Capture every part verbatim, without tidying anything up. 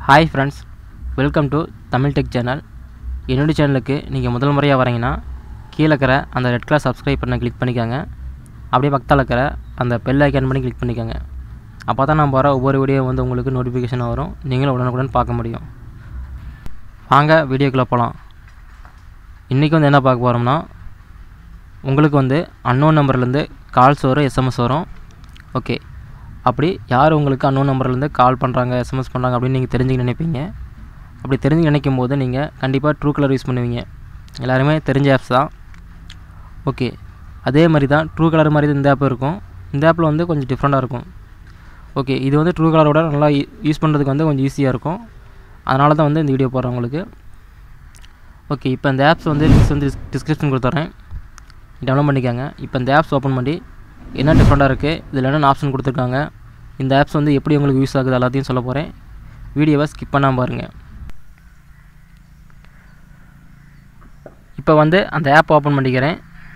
Hi friends, welcome to Tamil Tech channel. என்னோட சேனலுக்கு நீங்கள் முதல் முறையாக வரீங்கன்னா கீழே இருக்கிற அந்த ரெட் கலர் சப்ஸ்கிரைப் பண்ண கிளிக் பண்ணிக்கோங்க. அப்படியே பக்கத்தில் இருக்கிற அந்த பெல் ஐக்கான் பண்ணி கிளிக் பண்ணிக்கோங்க. அப்போ தான் நான் போகிற ஒவ்வொரு வீடியோ வந்து உங்களுக்கு நோட்டிஃபிகேஷன் வரும், நீங்களும் உடனுக்குடன் பார்க்க முடியும். வாங்க வீடியோக்குள்ளே போகலாம். இன்றைக்கி வந்து என்ன பார்க்க போகிறோம்னா, உங்களுக்கு வந்து அன்னோன் நம்பர்லேருந்து கால்ஸ் வரும், எஸ்எம்எஸ் வரும். ஓகே, அப்படி யார் உங்களுக்கு அன்னோன் நம்பர்லேருந்து கால் பண்ணுறாங்க, எஸ்எம்எஸ் பண்ணுறாங்க அப்படின்னு நீங்கள் தெரிஞ்சுக்க நினைப்பீங்க. அப்படி தெரிஞ்சு நினைக்கும் போது நீங்கள் கண்டிப்பாக ட்ரூ கலர் யூஸ் பண்ணுவீங்க. எல்லாருமே தெரிஞ்ச ஆப்ஸ் தான். ஓகே, அதே மாதிரி தான் ட்ரூ கலர் மாதிரி இந்த ஆப் இருக்கும். இந்த ஆப்பில் வந்து கொஞ்சம் டிஃப்ரெண்ட்டாக இருக்கும். ஓகே, இது வந்து ட்ரூ கலரோட நல்லா யூஸ் பண்ணுறதுக்கு வந்து கொஞ்சம் ஈஸியாக இருக்கும். அதனால தான் வந்து இந்த வீடியோ போடுறேன் உங்களுக்கு. ஓகே, இப்போ இந்த ஆப்ஸ் வந்து லிங்க்ஸ் வந்து டிஸ்கிரிப்ஷன் கொடுத்துட்றேன், டவுன்லோட் பண்ணிக்கோங்க. இப்போ இந்த ஆப்ஸ் ஓப்பன் பண்ணி என்ன டிஃப்ரெண்ட்டாக இருக்குது, இதில் என்னென்ன ஆப்ஷன் கொடுத்துருக்காங்க, இந்த ஆப்ஸ் வந்து எப்படி உங்களுக்கு யூஸ் ஆகுது எல்லாத்தையும் சொல்ல போகிறேன். வீடியோவை ஸ்கிப் பண்ணாமல் பாருங்கள். இப்போ வந்து அந்த ஆப் ஓப்பன் பண்ணிக்கிறேன்.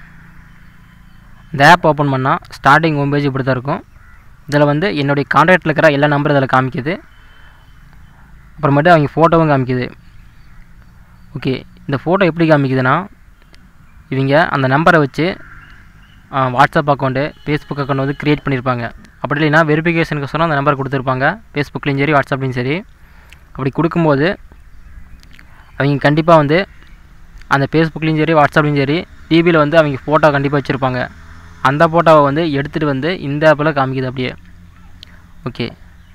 இந்த ஆப் ஓப்பன் பண்ணால் ஸ்டார்டிங் ஹோம் பேஜ் இப்படி தான் இருக்கும். இதில் வந்து என்னுடைய கான்டாக்டில் இருக்கிற எல்லா நம்பரும் இதில் காமிக்குது. அப்புறமேட்டு அவங்க ஃபோட்டோவும் காமிக்குது. ஓகே, இந்த ஃபோட்டோ எப்படி காமிக்குதுன்னா, இவங்க அந்த நம்பரை வச்சு வாட்ஸ்அப் அக்கௌண்ட்டு, ஃபேஸ்புக் அக்கௌண்ட் வந்து க்ரியேட் பண்ணியிருப்பாங்க. அப்படி இல்லைன்னா வெரிஃபிகேஷனுக்கு சொன்னால் அந்த நம்பர் கொடுத்துருப்பாங்க, ஃபேஸ்புக்லேயும் சரி வாட்ஸ்அப்லேயும் சரி. அப்படி கொடுக்கும்போது அவங்க கண்டிப்பாக வந்து அந்த ஃபேஸ்புக்லேயும் சரி வாட்ஸ்அப்லேயும் சரி டிவியில் வந்து அவங்க ஃபோட்டோ கண்டிப்பாக வச்சுருப்பாங்க. அந்த ஃபோட்டோவை வந்து எடுத்துகிட்டு வந்து இந்த ஆப்பில் காமிக்குது அப்படியே. ஓகே,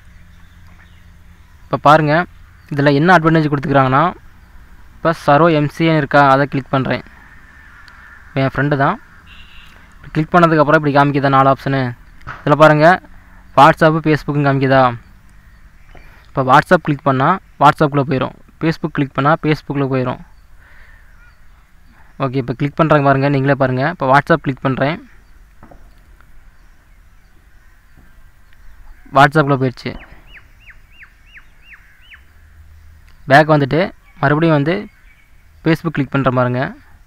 இப்போ பாருங்கள், இதில் என்ன அட்வான்டேஜ் கொடுத்துக்கிறாங்கன்னா, இப்போ சரோ எம்சிஏன்னு இருக்கா, அதை கிளிக் பண்ணுறேன். இப்போ என் ஃப்ரெண்டு தான். கிளிக் பண்ணதுக்கப்புறம் இப்படி காமிக்குதா நாலு ஆப்ஷனு. இதில் பாருங்கள், வாட்ஸ்அப்பு ஃபேஸ்புக்கும் காமிக்குதா. இப்போ வாட்ஸ்அப் கிளிக் பண்ணால் வாட்ஸ்அப்பில் போயிடும், ஃபேஸ்புக் கிளிக் பண்ணால் ஃபேஸ்புக்கில் போயிடும். ஓகே, இப்போ கிளிக் பண்ணுறாங்க பாருங்கள், நீங்களே பாருங்கள். இப்போ வாட்ஸ்அப் கிளிக் பண்ணுறேன், வாட்ஸ்அப்பில் போயிடுச்சு. பேக் வந்துட்டு மறுபடியும் வந்து ஃபேஸ்புக் கிளிக் பண்ணுற பாருங்க.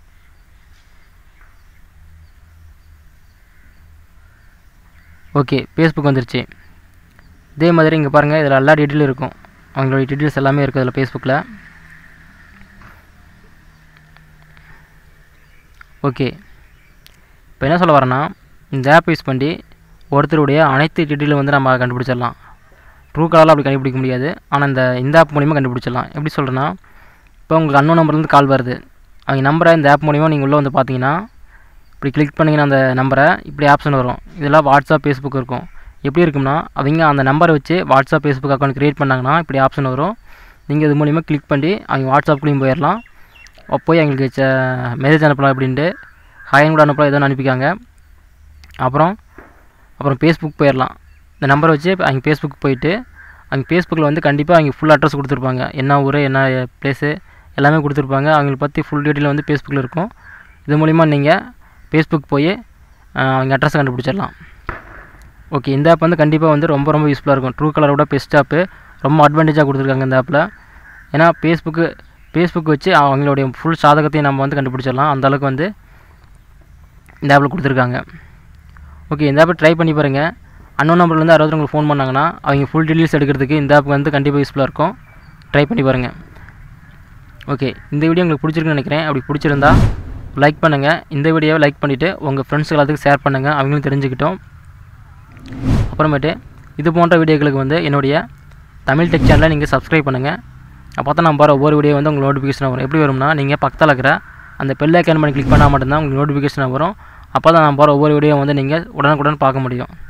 ஓகே, ஃபேஸ்புக் வந்துருச்சு. இதே மாதிரி இங்கே பாருங்கள், இதில் எல்லா டீட்டெயிலும் இருக்கும், அவங்களுடைய டீட்டெயில்ஸ் எல்லாமே இருக்குது இதில் ஃபேஸ்புக்கில். ஓகே, இப்போ என்ன சொல்ல வரேன்னா, இந்த ஆப் யூஸ் பண்ணி ஒருத்தருடைய அனைத்து டீட்டெயிலும் வந்து நம்ம கண்டுபிடிச்சிடலாம். ட்ரூ கலரில் அப்படி கண்டுபிடிக்க முடியாது, ஆனால் இந்த இந்த ஆப் மூலிமா கண்டுபிடிச்சிடலாம். எப்படி சொல்கிறேன்னா, இப்போ உங்களுக்கு அன்னோன் நம்பர்லேருந்து கால் வருது, அவங்க நம்பரை இந்த ஆப் மூலிமா நீங்கள் உள்ளே வந்து பார்த்தீங்கன்னா, இப்படி கிளிக் பண்ணிங்கன்னா அந்த நம்பரை இப்படி ஆப்ஷன் வரும். இதெல்லாம் வாட்ஸ்அப் ஃபேஸ்புக் இருக்கும். எப்படி இருக்கும்னா, அவங்க அந்த நம்பரை வச்சு வாட்ஸ்அப் ஃபேஸ்புக் அக்கௌண்ட் க்ரியேட் பண்ணாங்கன்னா இப்படி ஆப்ஷன் வரும். நீங்கள் இது மூலிமா கிளிக் பண்ணி அவங்க வாட்ஸ்அப்லேயும் போயிடலாம். போய் அவங்களுக்கு மெசேஜ் அனுப்பலாம், அப்படின்ட்டு ஹாயின் கூட அனுப்பலாம், எதோ அனுப்பிக்காங்க. அப்புறம் அப்புறம் ஃபேஸ்புக் போயிடலாம். இந்த நம்பரை வச்சு அவங்க ஃபேஸ்புக் போயிட்டு அவங்க ஃபேஸ்புக்கில் வந்து கண்டிப்பாக அவங்க ஃபுல் அட்ரஸ் கொடுத்துருப்பாங்க, என்ன ஊர் என்ன ப்ளேஸு எல்லாமே கொடுத்துருப்பாங்க. அவங்கள பற்றி ஃபுல் டீட்டெயில் வந்து ஃபேஸ்புக்கில் இருக்கும். இது மூலிமா நீங்கள் ஃபேஸ்புக் போய் அவங்க அட்ரஸை கண்டுபிடிச்சிடலாம். ஓகே, இந்த ஆப் வந்து கண்டிப்பாக வந்து ரொம்ப ரொம்ப யூஸ்ஃபுல்லாக இருக்கும். ட்ரூ கலரோட பெஸ்ட் ஆப்பு, ரொம்ப அட்வான்டேஜாக கொடுத்துருக்காங்க இந்த ஆப்பில். ஏன்னா ஃபேஸ்புக்கு ஃபேஸ்புக் வச்சு அவங்களுடைய ஃபுல் சாதகத்தையும் நம்ம வந்து கண்டுபிடிச்சிடலாம், அந்தளவுக்கு வந்து இந்த ஆப்பில் கொடுத்துருக்காங்க. ஓகே, இந்த ஆப்பை ட்ரை பண்ணி பாருங்கள். அன்னோன் நம்பர்லேருந்து அறுபது உங்களுக்கு ஃபோன் பண்ணாங்கன்னா அவங்க ஃபுல் டீட்டெயில்ஸ் எடுக்கிறதுக்கு இந்த ஆப் வந்து கண்டிப்பாக யூஸ்ஃபுல்லாக இருக்கும். ட்ரை பண்ணி பாருங்கள். ஓகே, இந்த வீடியோ உங்களுக்கு பிடிச்சிருக்குன்னு நினைக்கிறேன். அப்படி பிடிச்சிருந்தா லைக் பண்ணுங்கள். இந்த வீடியோவை லைக் பண்ணிவிட்டு உங்கள் ஃப்ரெண்ட்ஸ் எல்லாத்துக்கும் ஷேர் பண்ணுங்கள், அவங்களும் தெரிஞ்சுக்கிட்டோம். அப்புறமேட்டு இது போன்ற வீடியோக்களுக்கு வந்து என்னுடைய தமிழ் டெக் சேனலை நீங்கள் சப்ஸ்கிரைப் பண்ணுங்கள். அப்போ தான் நான் போகிற ஒவ்வொரு வீடியோ வந்து உங்களுக்கு நோட்டிஃபிகேஷன் வரும். எப்படி வரும்னா, நீங்கள் பக்கத்தில் இருக்கிற அந்த பெல் ஐக்கான் பண்ணி கிளிக் பண்ணால் மட்டும்தான் உங்களுக்கு நோட்டிஃபிகேஷன் வரும். அப்போ தான் நான் போகிற ஒவ்வொரு வீடியோ வந்து நீங்கள் உடனுக்குடன் பார்க்க முடியும்.